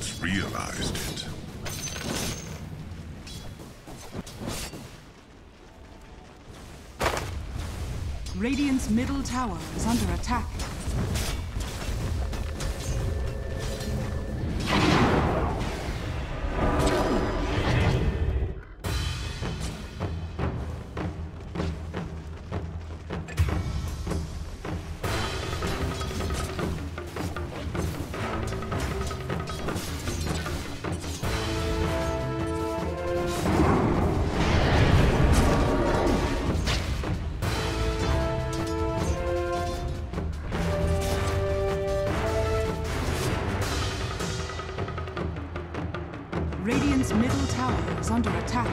once realized it. Radiant's middle tower is under attack. Radiant's middle tower is under attack.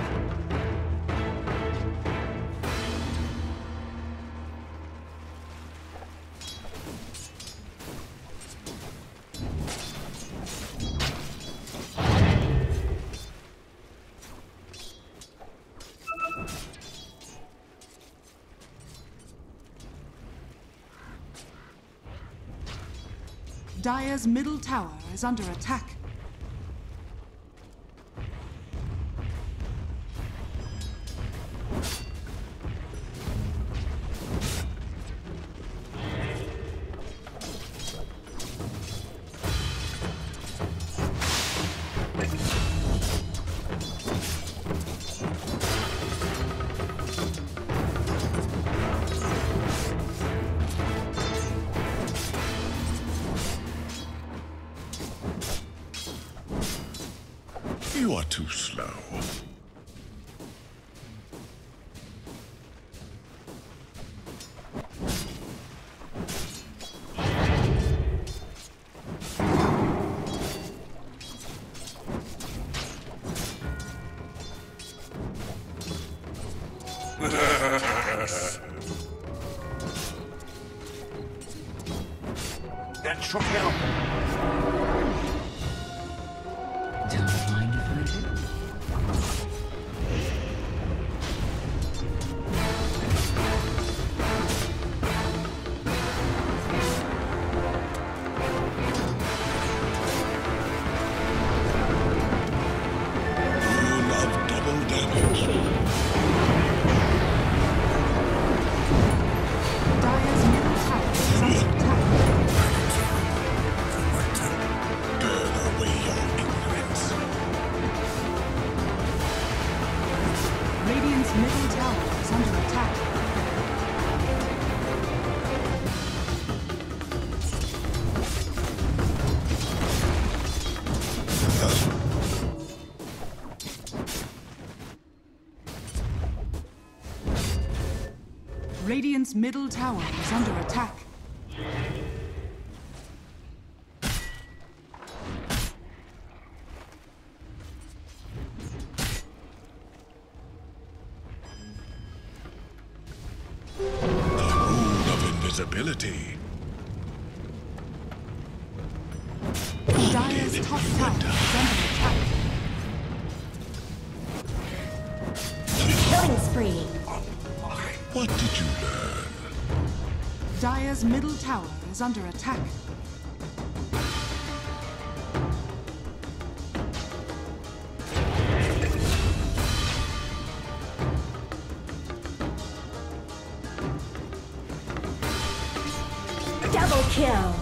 Dire's middle tower is under attack. You are too slow. That should help. Don't mind if I do. Rule of double damage. Dire's middle tower is under attack. Burn away your ignorance. Radiant's middle tower is under attack. Radiant's middle tower is under attack. The rule of invisibility. Dire's top tower is under attack. Killing spree. What did you learn? Dire's middle tower is under attack. Double kill.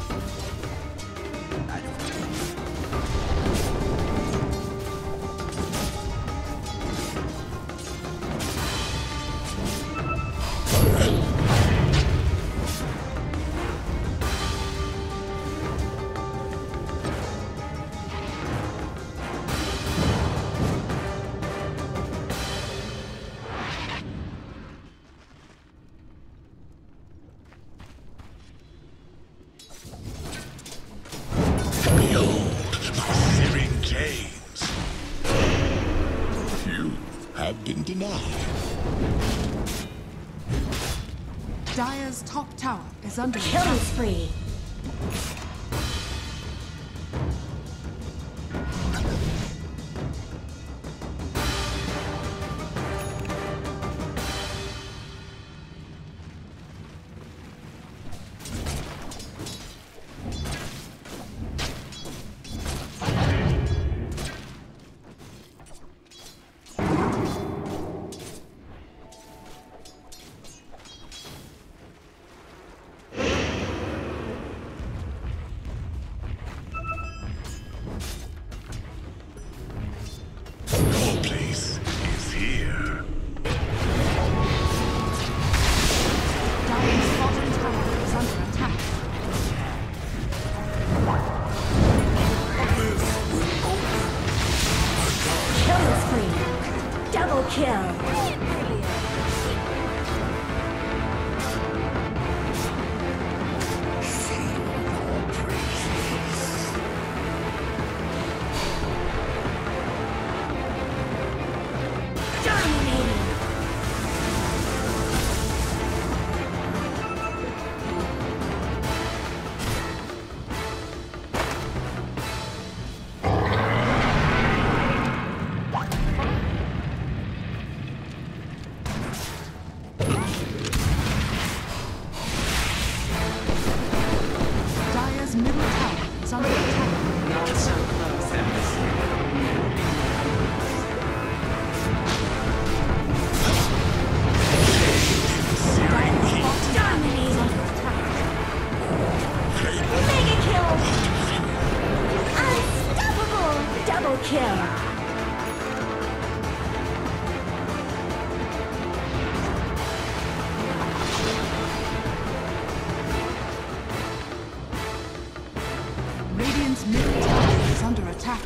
Have been denied. Dire's top tower is under Killing attack. spree. Radiant's middle tower is under attack.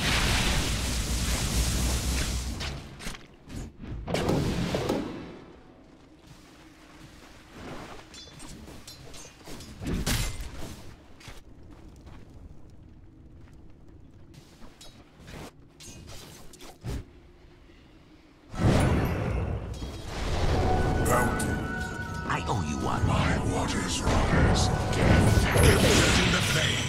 I owe you one. My waters rise. Death captured in the flame.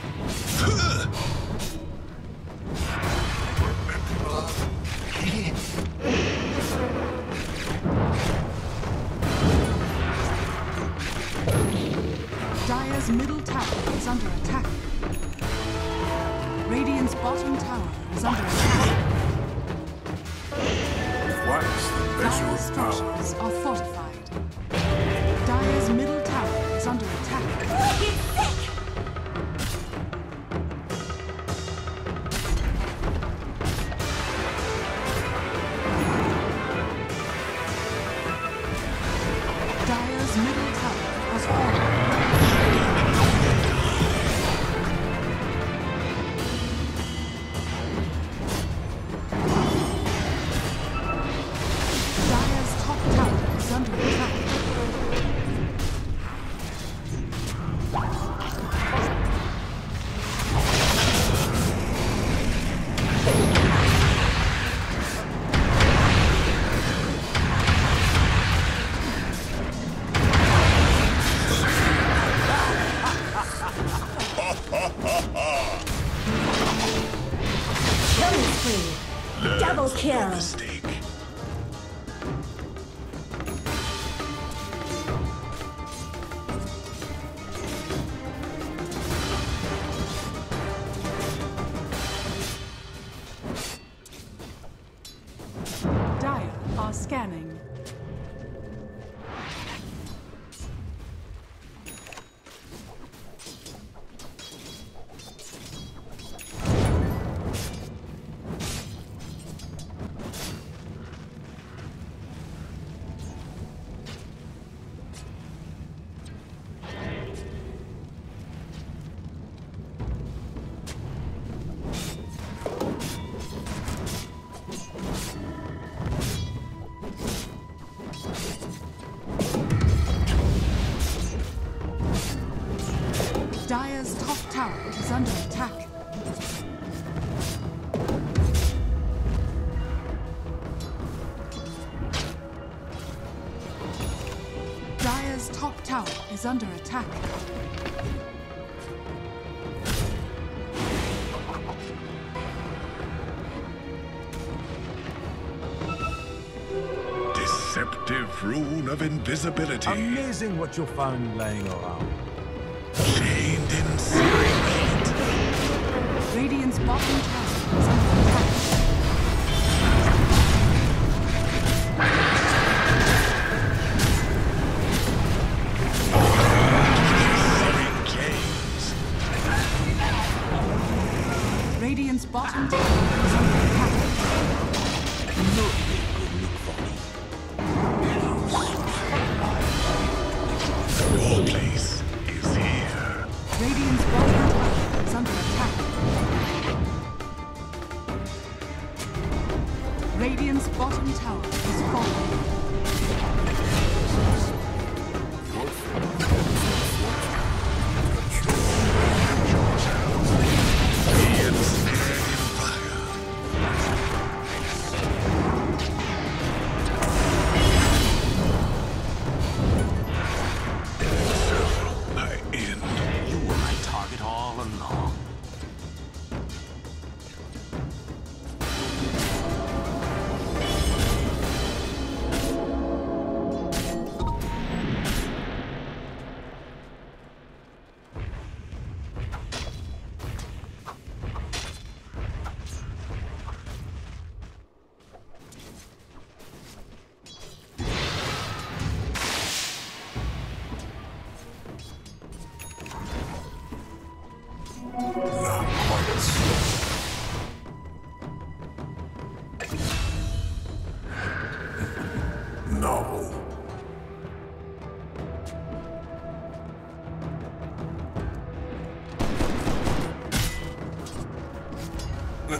Dire's middle tower is under attack. Radiant's bottom tower is under attack. What's the measure Dire's of power? structures are fortified. Dire's middle tower is under attack. Dire's middle tower has fallen. Dire's top tower is under attack. Killing spree. Double kill. Mistake. Dire are scanning. Dire's top tower is under attack. Dire's top tower is under attack. Deceptive rune of invisibility. Amazing what you found laying around. Chained inside. Radiant's bottom tower is under attack. Searing chains. Radiant's bottom tower is under attack. Your place is here. Radiant's bottom tower is under attack. Radiant's bottom tower is falling. Be ensnared in fire.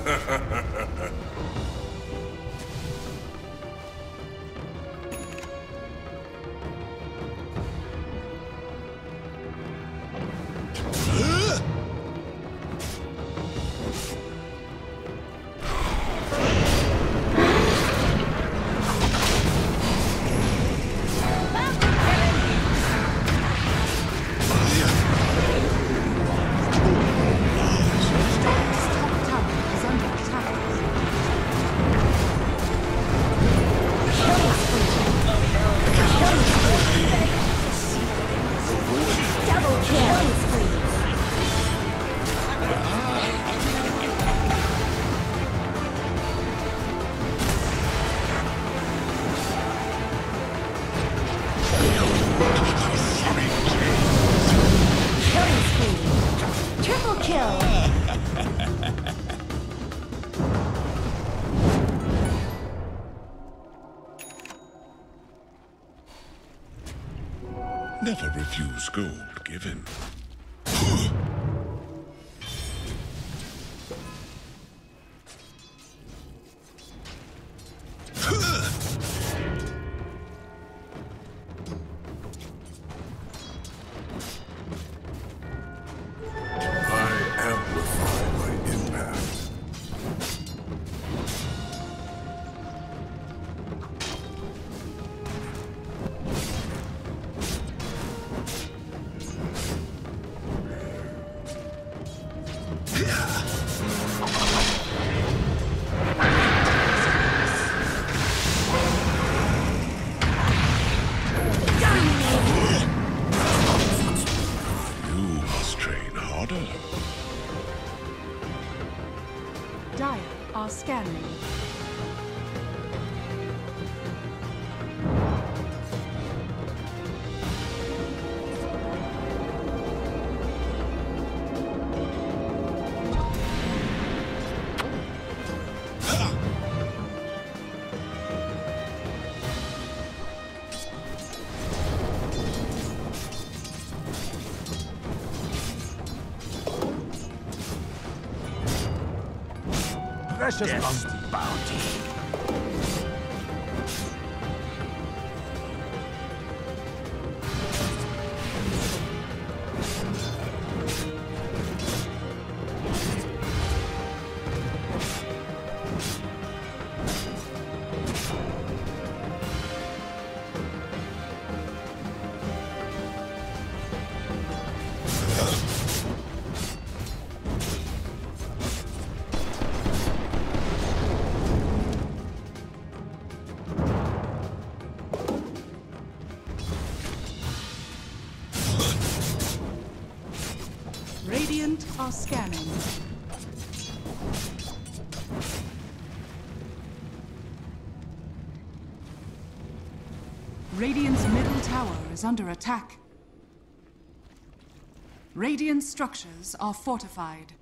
Never refuse gold given. Dire are scanning. Precious Bounty. Radiant are scanning. Radiant's middle tower is under attack. Radiant structures are fortified.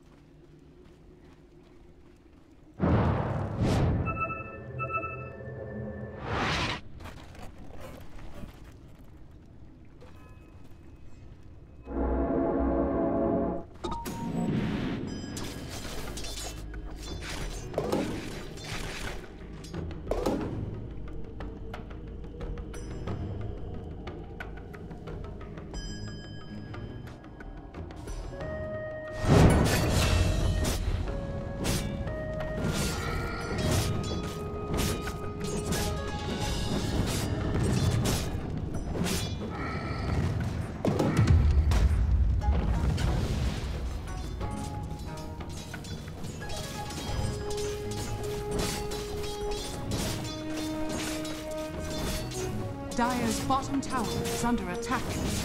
Dire's bottom tower is under attack.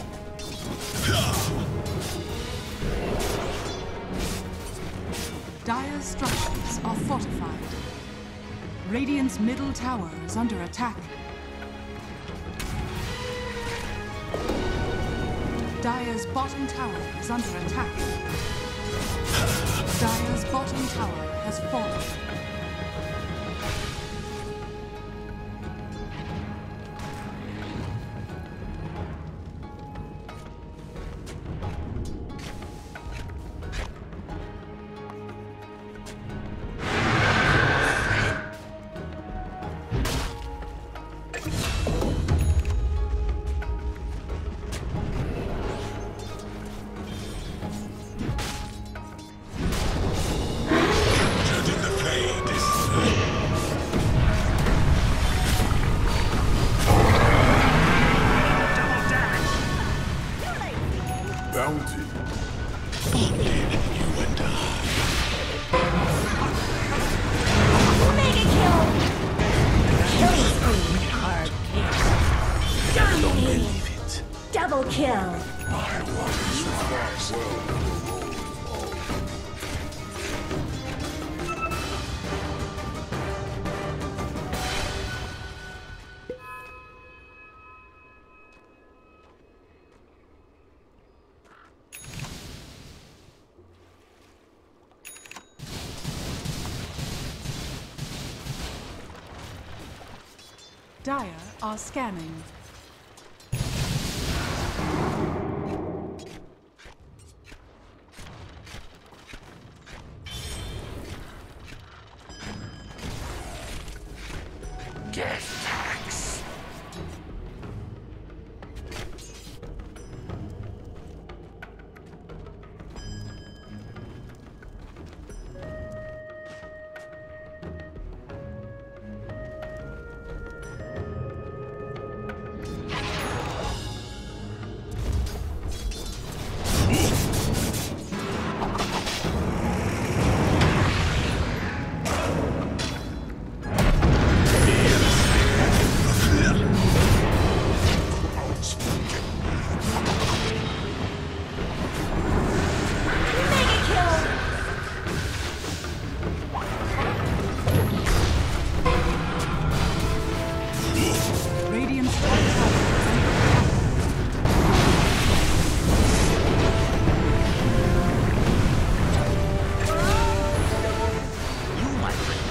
Dire's structures are fortified. Radiant's middle tower is under attack. Dire's bottom tower is under attack. Dire's bottom tower has fallen. bounty. Only you and I. Mega kill! Killing spree. Dominating. Believe it. Double kill. My work is rise. Dire are scanning. Death tax. Mega kill! Radiant's top tower is under attack. You might bring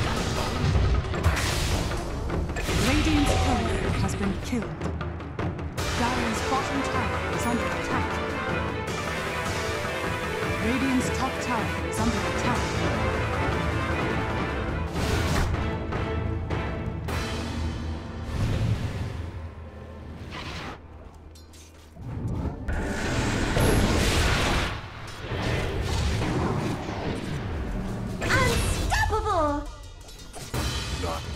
Radiant's courier has been killed. Dire's bottom tower is under attack. Radiant's top tower is under attack. Unstoppable! None.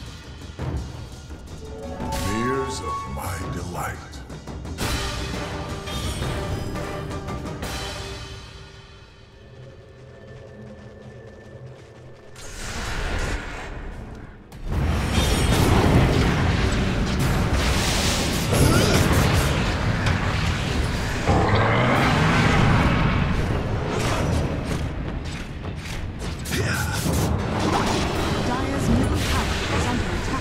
Fears of my delight. Dire's middle tower is under attack.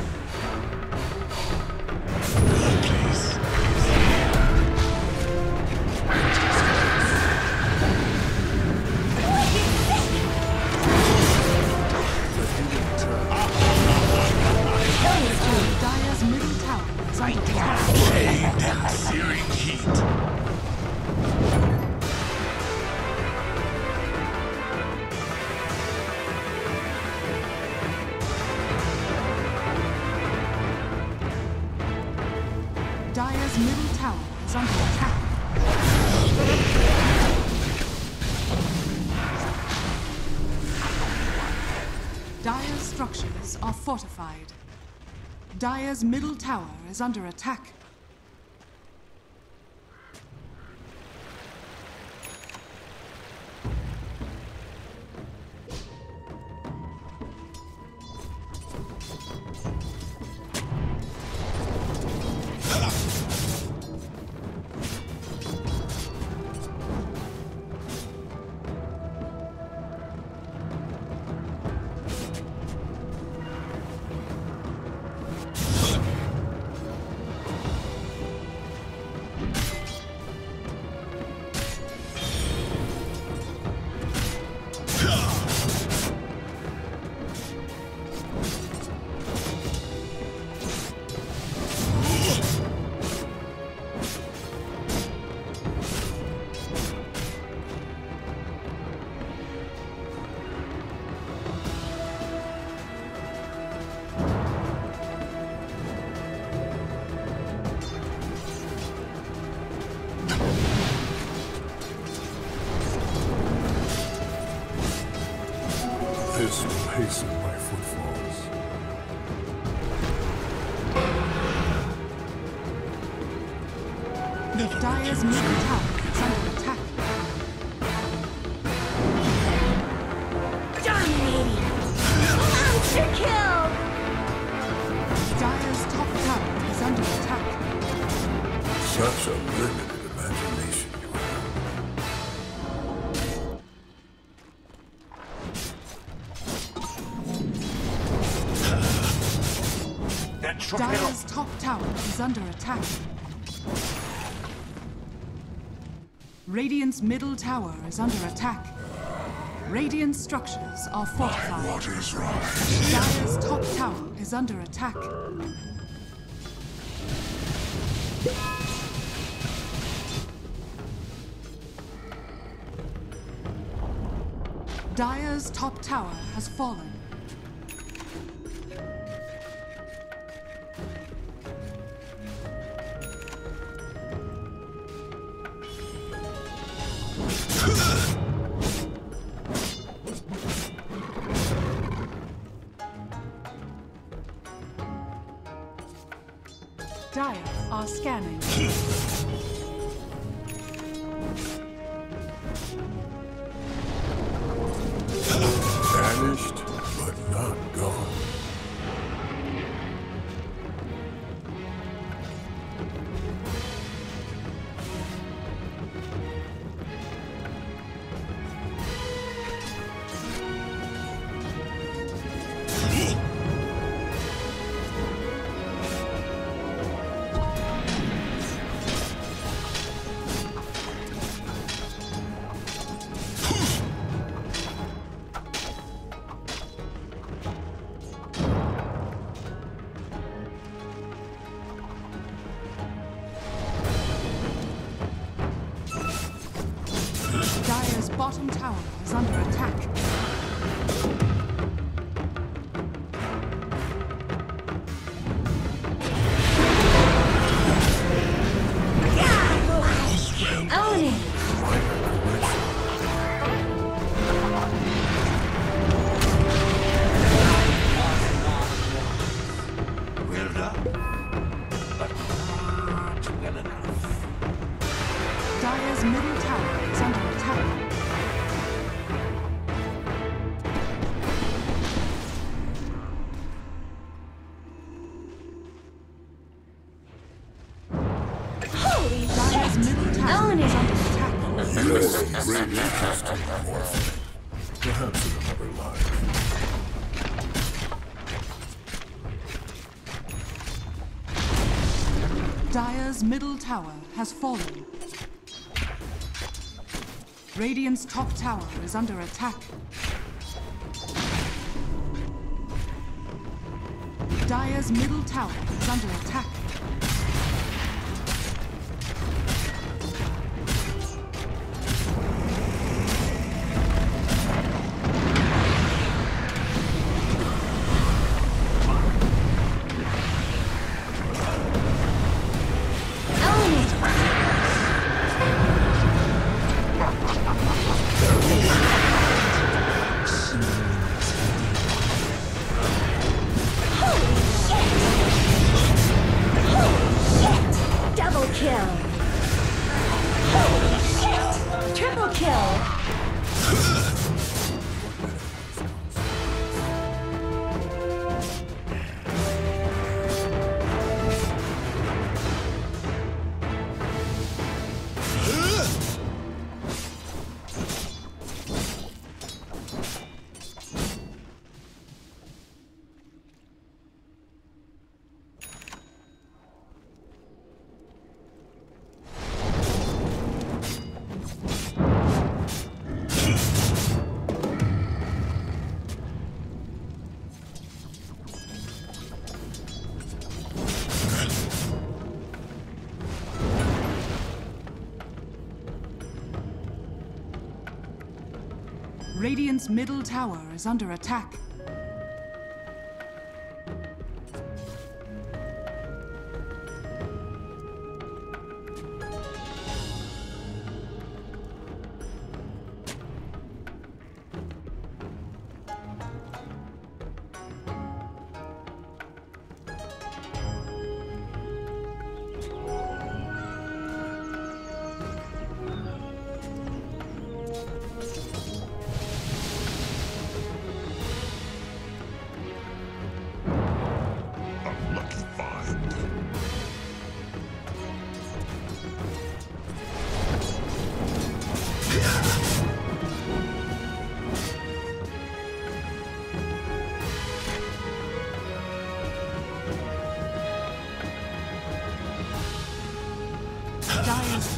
Killing spree. Dire's middle tower is under attack. Searing heat. Dire's middle tower is under attack. Dire's structures are fortified. Dire's middle tower is under attack. This will hasten my footfalls. Never Dire's middle tower is under attack. Such a limited imagination you have. That should Dire's top tower is under attack. Radiant's middle tower is under attack. Radiant structures are fortified. waters rise. Dire's top tower is under attack. Dire's top tower has fallen. Dire are scanning. Vanished, but not gone. Dire's bottom tower is under attack. Own it. Well done. But not well enough. Dire's middle tower is under attack. Holy Dire's shit. middle tower Own is it. under attack. You have great interest in morphing. Perhaps in another life. Dire's middle tower has fallen. Radiant's top tower is under attack. Dire's middle tower is under attack. Own it. Holy shit. Holy shit. Double kill. Holy shit. Triple kill. Radiant's middle tower is under attack.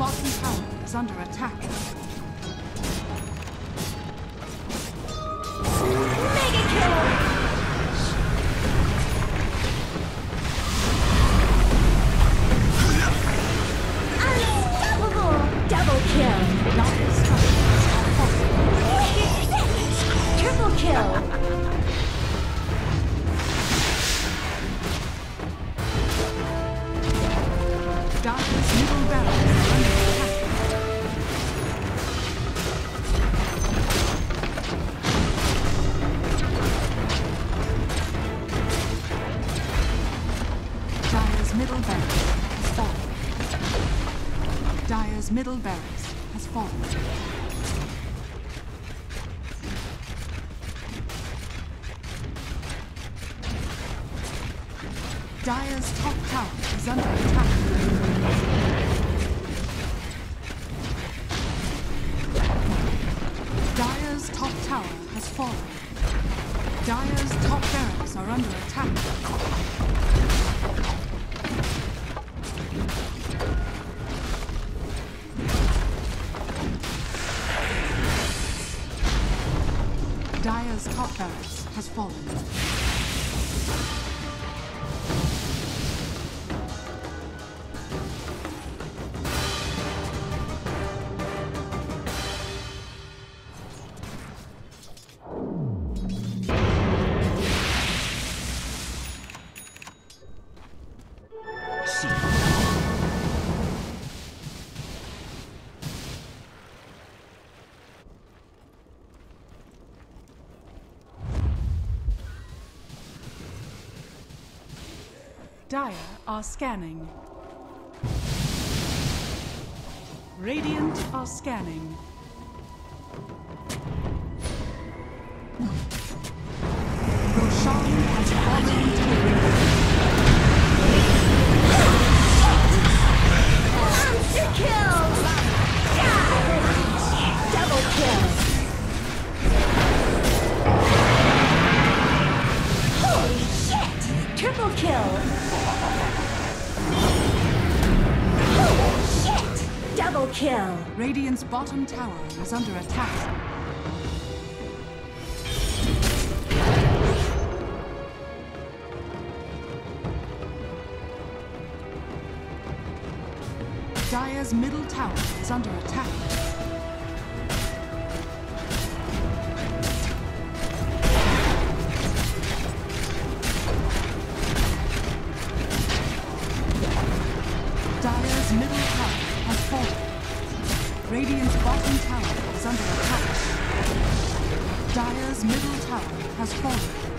bottom tower is under attack. Mega kill! Unstoppable! Double kill! Dire's structures are falling. Triple kill! Dire's middle barracks are under attack. Dire's middle barracks has fallen. Dire's middle barracks has fallen. Dire's top tower is under attack. Dire's top tower has fallen. Dire's top barracks are under attack. Dire's top barracks has fallen. Dire are scanning. Radiant are scanning. Roshan has fallen to the Monster kill! Double kill! Holy shit! Triple kill! Holy shit! Double kill! Radiant's bottom tower is under attack. Dire's middle tower is under attack. Dire's middle tower has fallen. Radiant's bottom tower is under attack. Dire's middle tower has fallen.